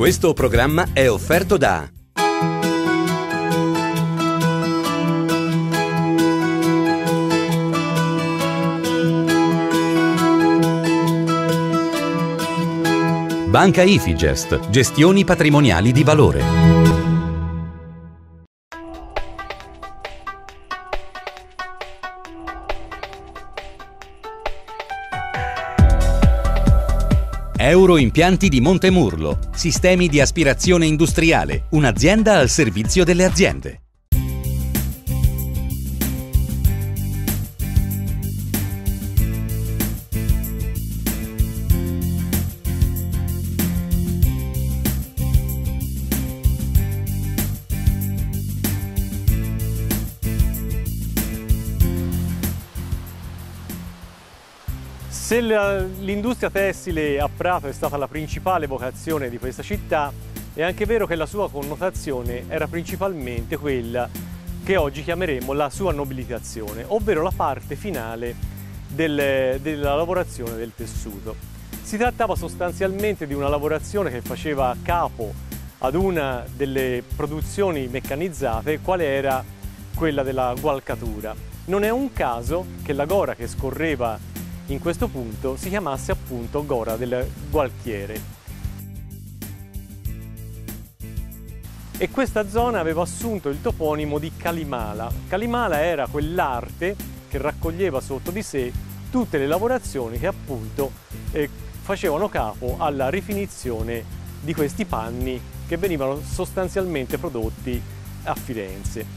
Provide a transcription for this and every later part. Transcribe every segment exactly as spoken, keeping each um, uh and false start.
Questo programma è offerto da Banca Ifigest, gestioni patrimoniali di valore. Euroimpianti di Montemurlo, sistemi di aspirazione industriale, un'azienda al servizio delle aziende. Se l'industria tessile a Prato è stata la principale vocazione di questa città, è anche vero che la sua connotazione era principalmente quella che oggi chiameremo la sua nobilitazione, ovvero la parte finale del, della lavorazione del tessuto. Si trattava sostanzialmente di una lavorazione che faceva capo ad una delle produzioni meccanizzate, quale era quella della gualcatura. Non è un caso che la gora che scorreva in questo punto si chiamasse appunto Gora del Gualchiere. E questa zona aveva assunto il toponimo di Calimala. Calimala era quell'arte che raccoglieva sotto di sé tutte le lavorazioni che appunto eh, facevano capo alla rifinizione di questi panni che venivano sostanzialmente prodotti a Firenze.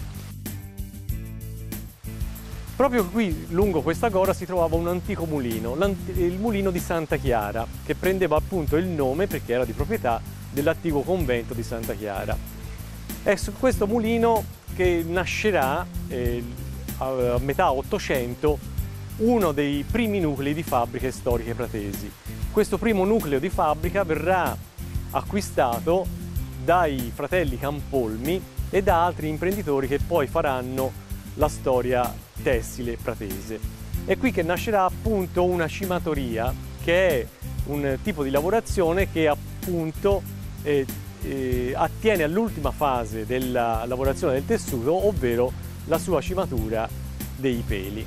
Proprio qui, lungo questa gora, si trovava un antico mulino, il mulino di Santa Chiara, che prendeva appunto il nome, perché era di proprietà, dell'antico convento di Santa Chiara. È su questo mulino che nascerà eh, a metà Ottocento uno dei primi nuclei di fabbriche storiche pratesi. Questo primo nucleo di fabbrica verrà acquistato dai fratelli Campolmi e da altri imprenditori che poi faranno la storia tessile pratese. È qui che nascerà appunto una cimatoria, che è un tipo di lavorazione che appunto eh, eh, attiene all'ultima fase della lavorazione del tessuto, ovvero la sua cimatura dei peli.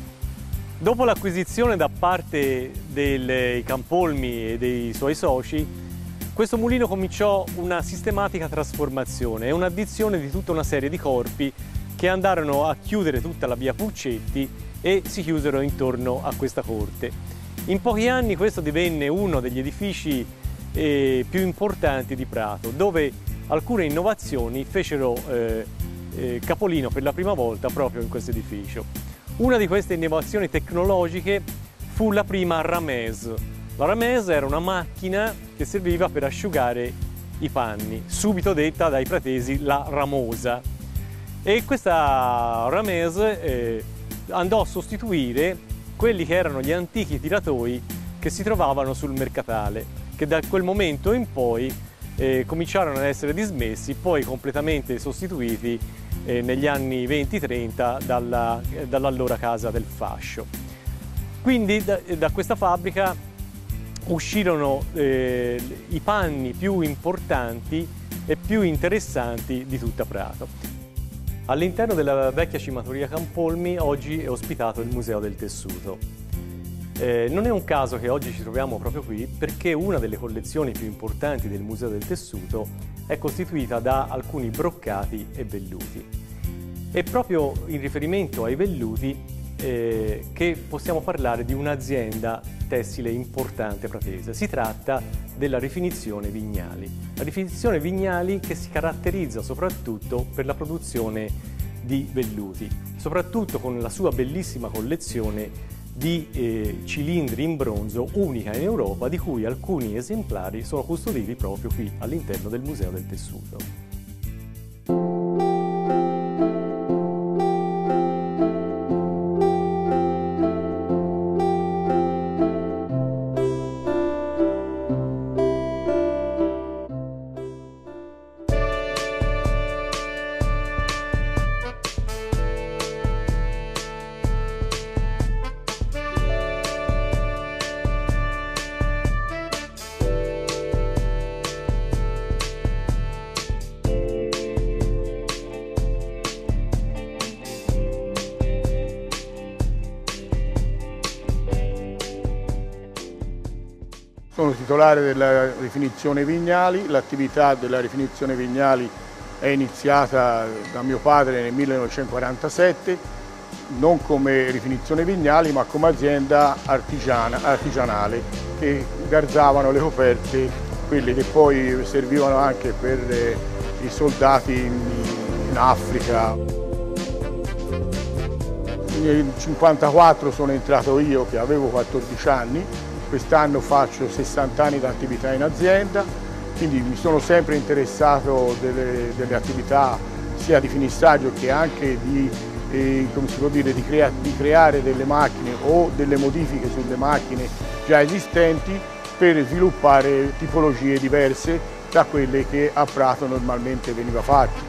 Dopo l'acquisizione da parte dei Campolmi e dei suoi soci, questo mulino cominciò una sistematica trasformazione e un'addizione di tutta una serie di corpi che andarono a chiudere tutta la via Pulcetti e si chiusero intorno a questa corte. In pochi anni questo divenne uno degli edifici eh, più importanti di Prato, dove alcune innovazioni fecero eh, eh, capolino per la prima volta proprio in questo edificio. Una di queste innovazioni tecnologiche fu la prima Ramez. La Ramez era una macchina che serviva per asciugare i panni, subito detta dai pratesi la ramosa. E questa Ramez eh, andò a sostituire quelli che erano gli antichi tiratoi che si trovavano sul mercatale, che da quel momento in poi eh, cominciarono ad essere dismessi, poi completamente sostituiti eh, negli anni venti trenta dalla, dall'allora Casa del Fascio. Quindi da, da questa fabbrica uscirono eh, i panni più importanti e più interessanti di tutta Prato. All'interno della vecchia cimatoria Campolmi oggi è ospitato il Museo del Tessuto. Eh, non è un caso che oggi ci troviamo proprio qui, perché una delle collezioni più importanti del Museo del Tessuto è costituita da alcuni broccati e velluti. È proprio in riferimento ai velluti eh, che possiamo parlare di un'azienda tessile importante pratese. Si tratta della Rifinizione Vignali. La Rifinizione Vignali che si caratterizza soprattutto per la produzione di velluti, soprattutto con la sua bellissima collezione di eh, cilindri in bronzo unica in Europa, di cui alcuni esemplari sono custoditi proprio qui all'interno del Museo del Tessuto. Sono titolare della rifinizione Vignali, l'attività della rifinizione Vignali è iniziata da mio padre nel millenovecentoquarantasette, non come rifinizione Vignali ma come azienda artigiana, artigianale che garzavano le coperte, quelle che poi servivano anche per i soldati in, in Africa. Nel millenovecentocinquantaquattro sono entrato io che avevo quattordici anni, quest'anno faccio sessanta anni di attività in azienda, quindi mi sono sempre interessato delle, delle attività sia di finissaggio che anche di, eh, come si può dire, di, crea, di creare delle macchine o delle modifiche sulle macchine già esistenti per sviluppare tipologie diverse da quelle che a Prato normalmente veniva fatte.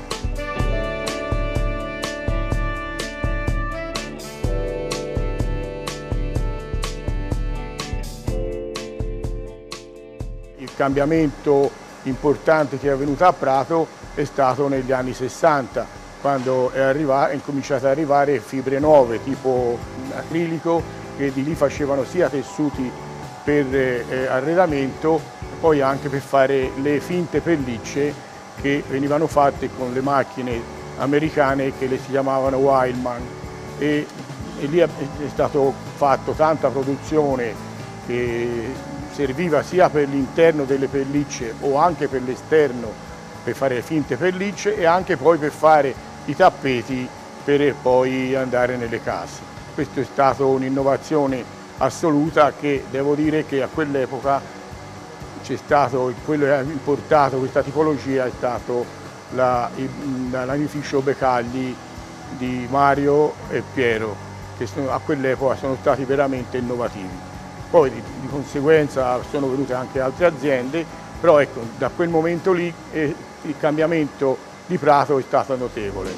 Il cambiamento importante che è avvenuto a Prato è stato negli anni sessanta, quando è, arrivato, è incominciato ad arrivare fibre nuove tipo acrilico, che di lì facevano sia tessuti per eh, arredamento, poi anche per fare le finte pellicce che venivano fatte con le macchine americane che le si chiamavano Wildman. E, e lì è, è stato fatto tanta produzione che serviva sia per l'interno delle pellicce o anche per l'esterno per fare finte pellicce e anche poi per fare i tappeti per poi andare nelle case. Questa è stata un'innovazione assoluta che devo dire che a quell'epoca c'è stato, quello che ha importato questa tipologia è stato la, la lanificio Becagli di Mario e Piero, che sono, a quell'epoca sono stati veramente innovativi. Poi di, di conseguenza sono venute anche altre aziende, però ecco, da quel momento lì eh, il cambiamento di Prato è stato notevole.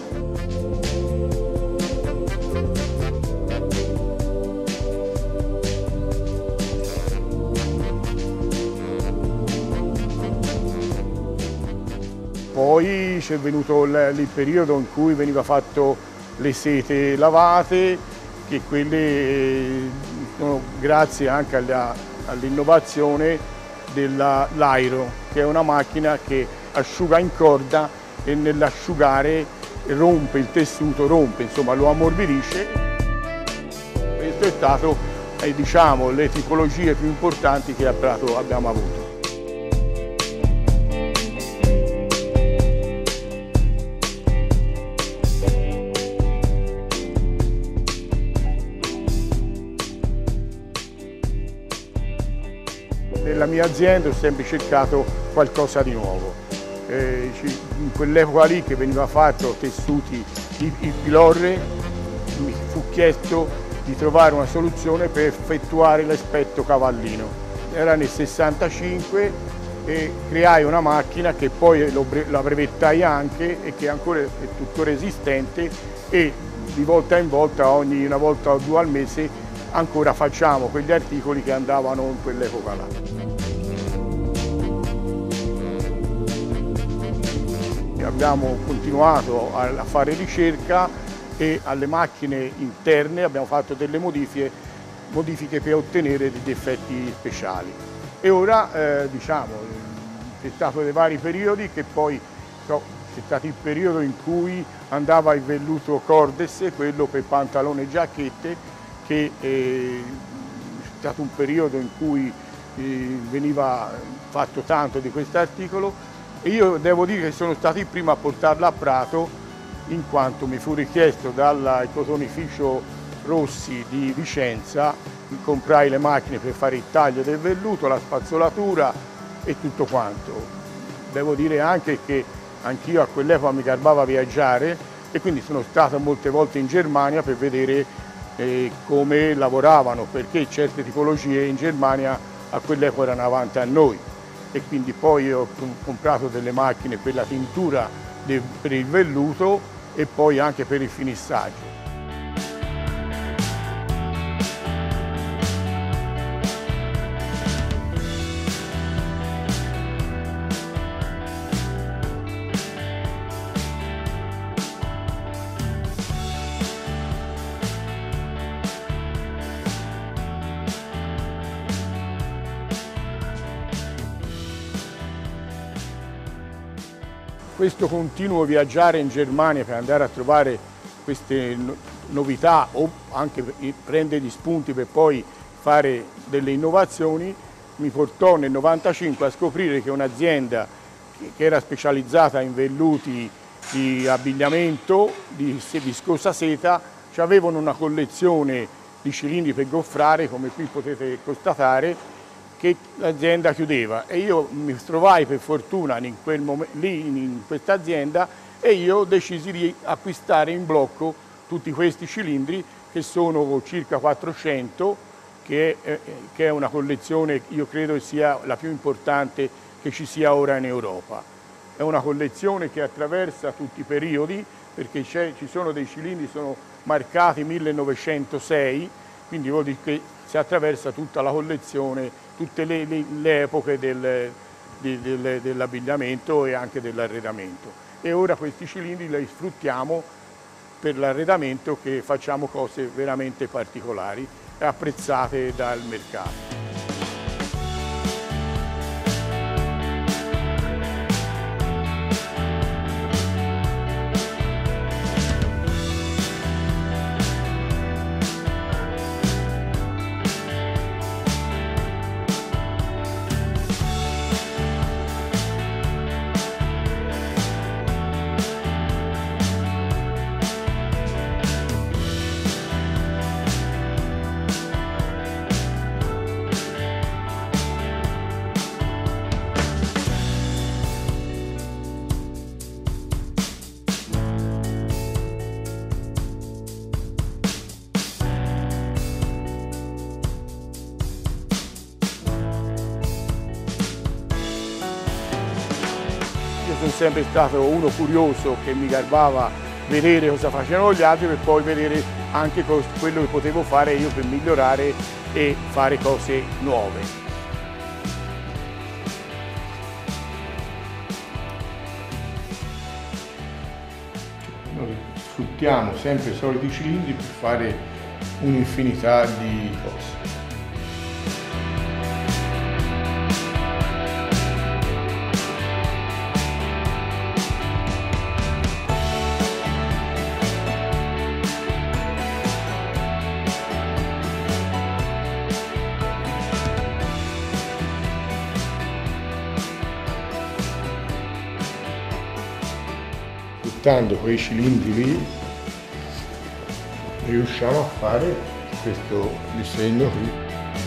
Poi c'è venuto il, il periodo in cui veniva fatto le sete lavate, che quelle sono grazie anche all'innovazione dell'airo, che è una macchina che asciuga in corda e nell'asciugare rompe il tessuto, rompe, insomma lo ammorbidisce. Questo è stato, eh, diciamo, le tipologie più importanti che a Prato abbiamo avuto. Nella mia azienda ho sempre cercato qualcosa di nuovo. Eh, in quell'epoca lì che veniva fatto tessuti, il, il pilorre, mi fu chiesto di trovare una soluzione per effettuare l'aspetto cavallino. Era nel sessantacinque e creai una macchina che poi la brevettai anche e che ancora è tuttora esistente e di volta in volta, ogni una volta o due al mese, ancora facciamo quegli articoli che andavano in quell'epoca là. Abbiamo continuato a fare ricerca e alle macchine interne abbiamo fatto delle modifiche, modifiche per ottenere degli effetti speciali. E ora, eh, diciamo, c'è stato dei vari periodi che poi so, c'è stato il periodo in cui andava il velluto Cordes, quello per pantalone e giacchette, che eh, c'è stato un periodo in cui eh, veniva fatto tanto di questo articolo. E io devo dire che sono stato il primo a portarla a Prato, in quanto mi fu richiesto dal cotonificio Rossi di Vicenza, comprai le macchine per fare il taglio del velluto, la spazzolatura e tutto quanto. Devo dire anche che anch'io a quell'epoca mi garbava viaggiare e quindi sono stato molte volte in Germania per vedere eh, come lavoravano, perché certe tipologie in Germania a quell'epoca erano avanti a noi. E quindi poi ho comprato delle macchine per la tintura de, per il velluto e poi anche per il finissaggio. questo continuo viaggiare in Germania per andare a trovare queste novità o anche prendere gli spunti per poi fare delle innovazioni mi portò nel novantacinque a scoprire che un'azienda che era specializzata in velluti di abbigliamento, di viscosa seta, avevano una collezione di cilindri per goffrare, come qui potete constatare, che l'azienda chiudeva e io mi trovai per fortuna in quel momento, lì in questa azienda e io decisi di acquistare in blocco tutti questi cilindri che sono circa quattrocento, che è, che è una collezione, io credo sia la più importante che ci sia ora in Europa. È una collezione che attraversa tutti i periodi, perché ci sono dei cilindri che sono marcati millenovecentosei, quindi vuol dire che si attraversa tutta la collezione, tutte le, le, le epoche del, de, del, dell'abbigliamento e anche dell'arredamento. E ora questi cilindri li sfruttiamo per l'arredamento, che facciamo cose veramente particolari e apprezzate dal mercato. Sono sempre stato uno curioso che mi garbava vedere cosa facevano gli altri per poi vedere anche quello che potevo fare io per migliorare e fare cose nuove. Noi sfruttiamo sempre i soliti cilindri per fare un'infinità di cose. Sfruttando quei cilindri lì riusciamo a fare questo disegno qui.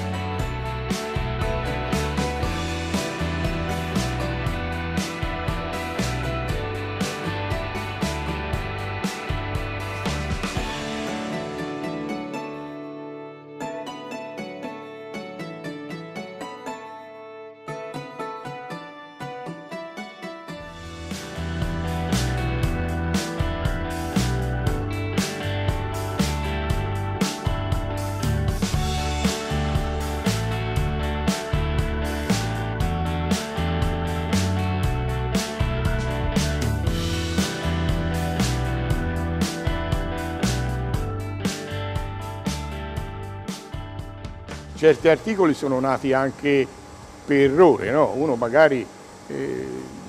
Certi articoli sono nati anche per errore, no? Uno magari eh,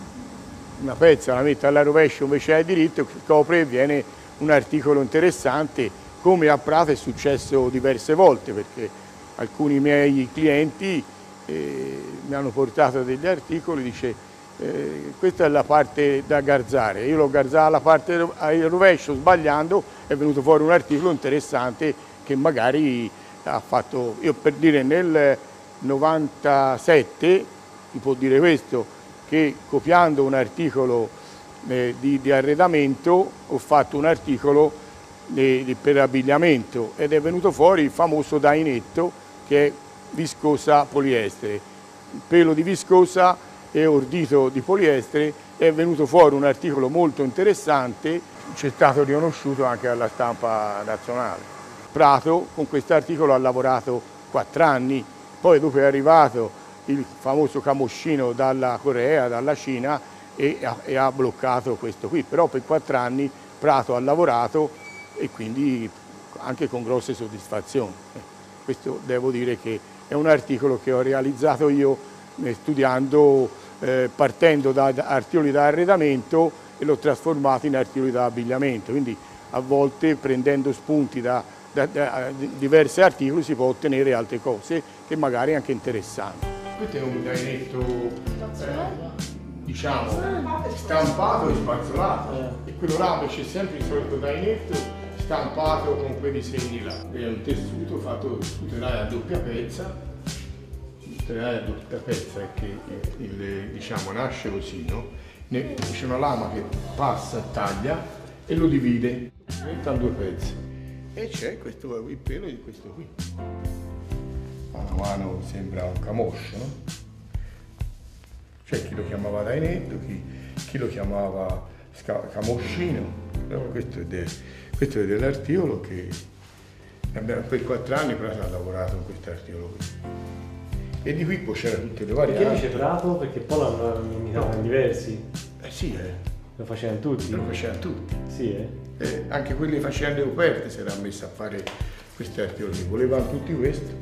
una pezza la mette alla rovescia invece al diritto, copre e viene un articolo interessante, come a Prato è successo diverse volte, perché alcuni miei clienti eh, mi hanno portato degli articoli, dice eh, questa è la parte da garzare, io l'ho garzata la parte al rovescio sbagliando, è venuto fuori un articolo interessante che magari ha fatto, io per dire nel novantasette, si può dire questo, che copiando un articolo eh, di, di arredamento ho fatto un articolo di, di, per abbigliamento ed è venuto fuori il famoso dainetto che è viscosa poliestere. Il pelo di viscosa e ordito di poliestere, è venuto fuori un articolo molto interessante, ci è stato riconosciuto anche dalla stampa nazionale. Prato con questo articolo ha lavorato quattro anni, poi dopo è arrivato il famoso camoscino dalla Corea, dalla Cina e ha, e ha bloccato questo qui, però per quattro anni Prato ha lavorato e quindi anche con grosse soddisfazioni. Questo devo dire che è un articolo che ho realizzato io studiando eh, partendo da, da articoli da arredamento e l'ho trasformato in articoli da abbigliamento, quindi a volte prendendo spunti da, da, da diversi articoli si può ottenere altre cose che magari è anche interessanti. Questo è un zainetto eh, diciamo stampato e spazzolato, e quello là c'è sempre il solito zainetto stampato con quei disegni là. È un tessuto fatto su telaia a doppia pezza, telaia a doppia pezza che il, il, diciamo, nasce così, no? C'è una lama che passa, taglia e lo divide, diventa in due pezzi. E c'è questo, il pelo di questo qui. Mano a mano sembra un camoscio, no? C'è chi lo chiamava zainetto, chi, chi lo chiamava camoscino. Però questo è, de, questo è dell'articolo che abbiamo, per quattro anni Prato ha lavorato in questo articolo qui. E di qui poi c'erano tutte le varianti. Perché dice Prato? Perché poi l'hanno imitato in diversi. Eh sì, eh. Lo facevano tutti? Lo facevano tutti. Sì, eh. Eh, anche quelli che facevano le operte si erano messi a fare questi articoli, volevano tutti questi.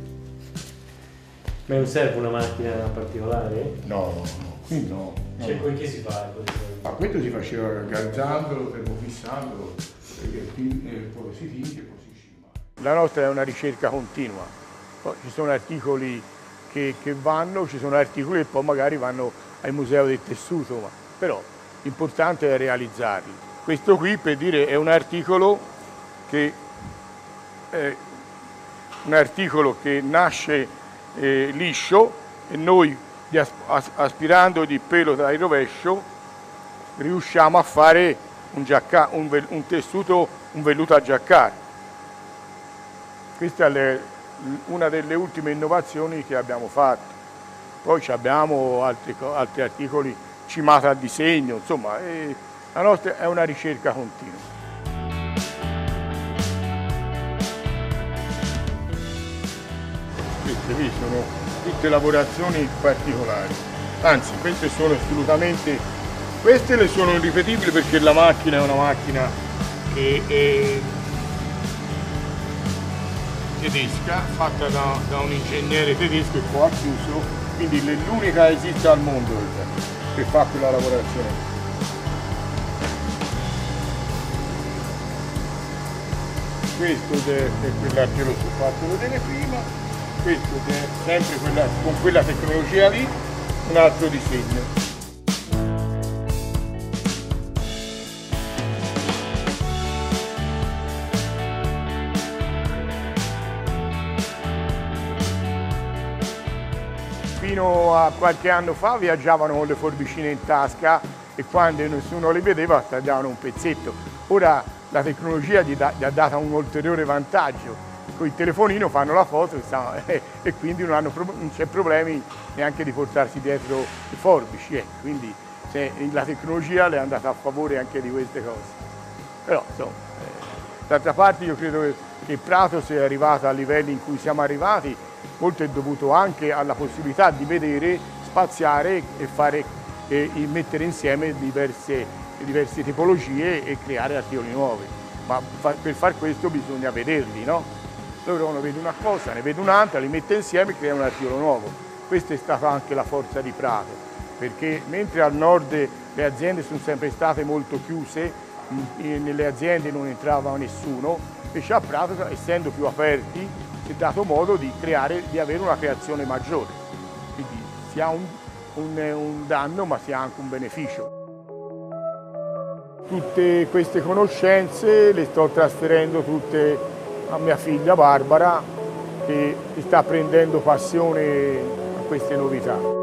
Ma non serve una macchina particolare? No, no, no, qui no. no. Cioè, con che si fa? Ma questo si faceva garzandolo, termofissandolo, e poi si tinge e poi si scima. La nostra è una ricerca continua. Poi ci sono articoli che, che vanno, ci sono articoli che poi magari vanno al museo del tessuto, ma però l'importante è realizzarli. Questo qui, per dire, è un articolo che, è un articolo che nasce eh, liscio, e noi aspirando di pelo dal rovescio riusciamo a fare un, giacca, un, un tessuto, un velluto a giaccar. Questa è le, una delle ultime innovazioni che abbiamo fatto. Poi abbiamo altri, altri articoli cimata a disegno, insomma, è, la nostra è una ricerca continua. Queste qui sono tutte lavorazioni particolari, anzi queste sono assolutamente, queste le sono irripetibili perché la macchina è una macchina che è tedesca, fatta da, da un ingegnere tedesco e poi ha chiuso, quindi l'unica che esiste al mondo che fa quella lavorazione. Questo è quella che l'ho fatto vedere prima, questo è sempre quella, con quella tecnologia lì, un altro disegno. Fino a qualche anno fa viaggiavano con le forbicine in tasca e quando nessuno le vedeva tagliavano un pezzetto. Ora la tecnologia gli, da, gli ha dato un ulteriore vantaggio. Con il telefonino fanno la foto e, stanno, eh, e quindi non, hanno, non c'è problemi neanche di portarsi dietro le forbici. Eh. Quindi se, la tecnologia le è andata a favore anche di queste cose. Però insomma, eh, d'altra parte io credo che, che Prato sia arrivato a livelli in cui siamo arrivati. Molto è dovuto anche alla possibilità di vedere, spaziare e, fare, e mettere insieme diverse, diverse tipologie e creare articoli nuovi. Ma fa, per far questo bisogna vederli, no? Loro uno vede una cosa, ne vede un'altra, li mette insieme e crea un articolo nuovo. Questa è stata anche la forza di Prato, perché mentre al nord le aziende sono sempre state molto chiuse, nelle aziende non entrava nessuno, invece a Prato, essendo più aperti, si è dato modo di creare, di avere una creazione maggiore. Quindi si ha un, un, un danno ma si ha anche un beneficio. Tutte queste conoscenze le sto trasferendo tutte a mia figlia Barbara, che sta prendendo passione a queste novità.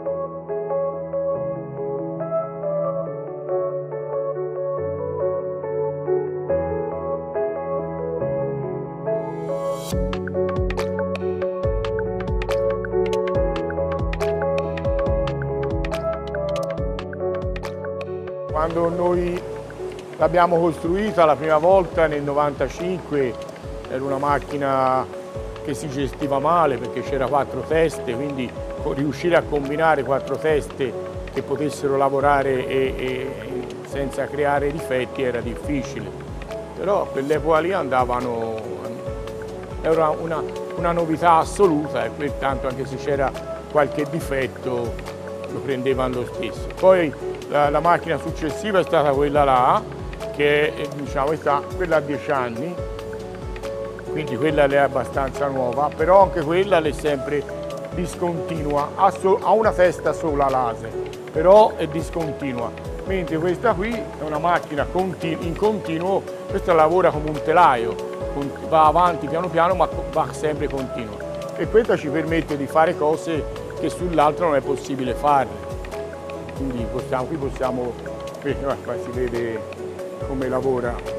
Quando noi l'abbiamo costruita la prima volta nel novantacinque era una macchina che si gestiva male perché c'era quattro teste, quindi riuscire a combinare quattro teste che potessero lavorare e, e, senza creare difetti era difficile. Però per l'epoca lì andavano, era una, una novità assoluta e pertanto anche se c'era qualche difetto lo prendevano lo stesso. Poi la, la macchina successiva è stata quella là, che è, diciamo, è stata quella a dieci anni, quindi quella è abbastanza nuova, però anche quella è sempre discontinua, ha, so, ha una testa sola laser, però è discontinua, mentre questa qui è una macchina continu in continuo, questa lavora come un telaio, va avanti piano piano ma va sempre continua, e questa ci permette di fare cose che sull'altro non è possibile farle. Quindi possiamo, qui possiamo, qua si vede come lavora.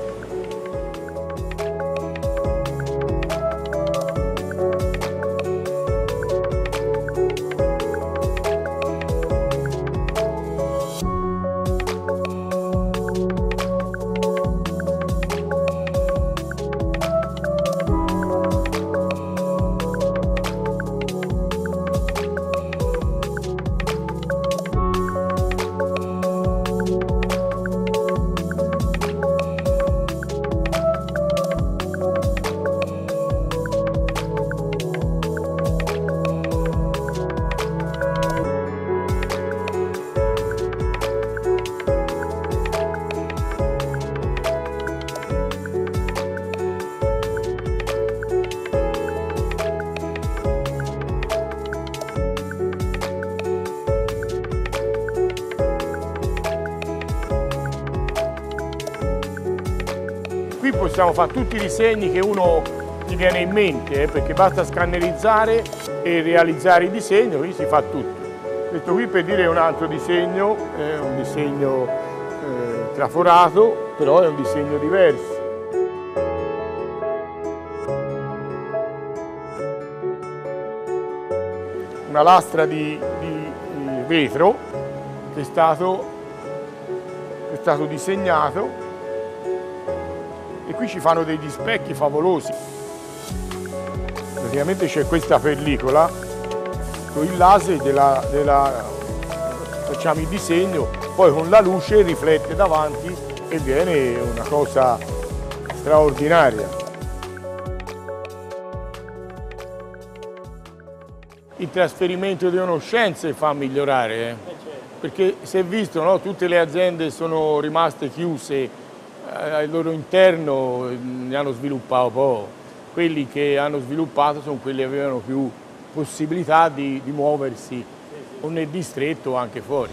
Qui possiamo fare tutti i disegni che uno ti viene in mente, eh, perché basta scannerizzare e realizzare i disegni, qui si fa tutto. Questo qui per dire è un altro disegno, è un disegno eh, traforato, però è un disegno diverso. Una lastra di, di, di vetro che è stato, è stato disegnato. E qui ci fanno degli specchi favolosi. Praticamente c'è questa pellicola con il laser, della, della, facciamo il disegno, poi con la luce riflette davanti e viene una cosa straordinaria. Il trasferimento di conoscenze fa migliorare, eh? Perché si è visto, no? Tutte le aziende sono rimaste chiuse al loro interno, ne hanno sviluppato poco. Quelli che hanno sviluppato sono quelli che avevano più possibilità di, di muoversi o nel distretto o anche fuori.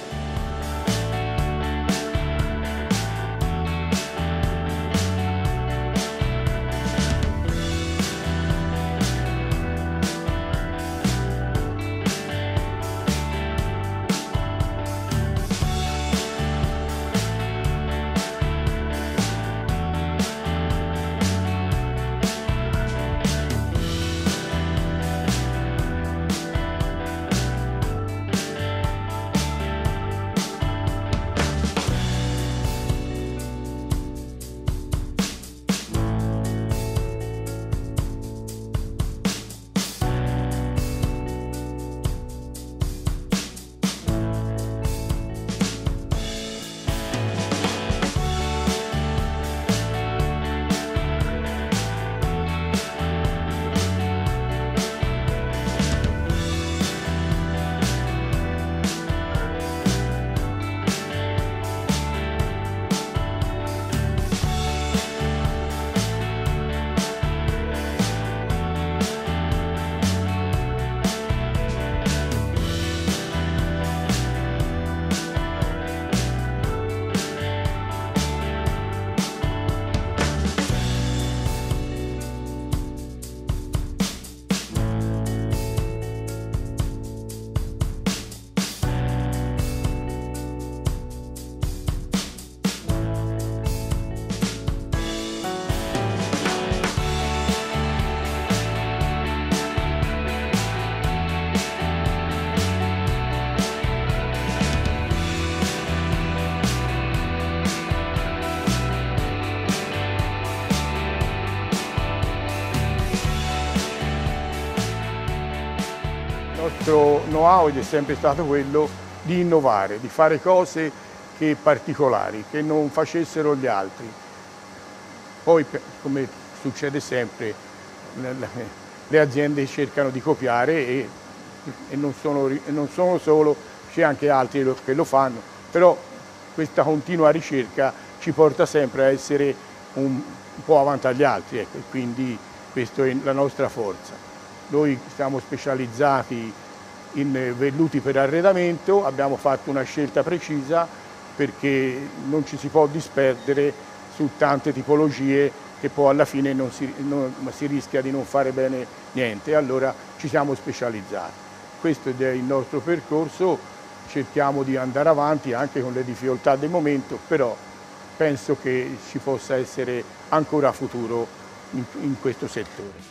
Il nostro know-how è sempre stato quello di innovare, di fare cose che particolari, che non facessero gli altri. Poi, come succede sempre, le aziende cercano di copiare e, e non, sono, non sono solo c'è anche altri che lo fanno, però questa continua ricerca ci porta sempre a essere un, un po' avanti agli altri, ecco, e quindi questa è la nostra forza. Noi siamo specializzati in velluti per arredamento, abbiamo fatto una scelta precisa perché non ci si può disperdere su tante tipologie che poi alla fine non si, non, si rischia di non fare bene niente, allora ci siamo specializzati. Questo è il nostro percorso, cerchiamo di andare avanti anche con le difficoltà del momento, però penso che ci possa essere ancora futuro in, in questo settore.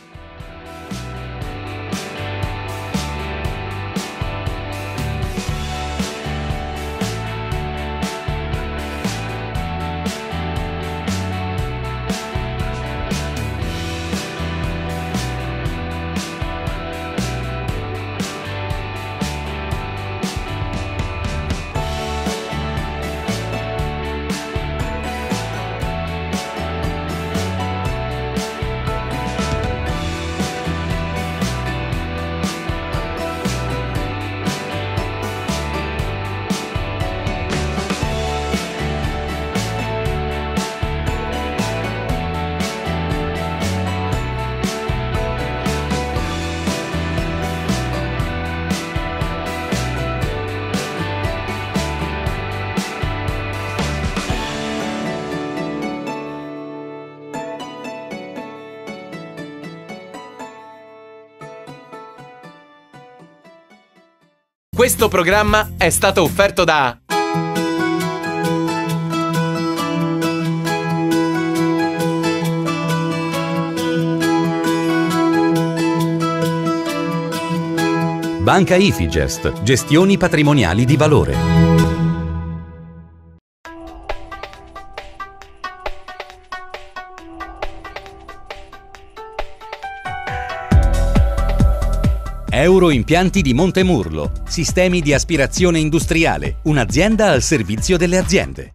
Questo programma è stato offerto da Banca Ifigest, gestioni patrimoniali di valore. Euroimpianti di Montemurlo, sistemi di aspirazione industriale, un'azienda al servizio delle aziende.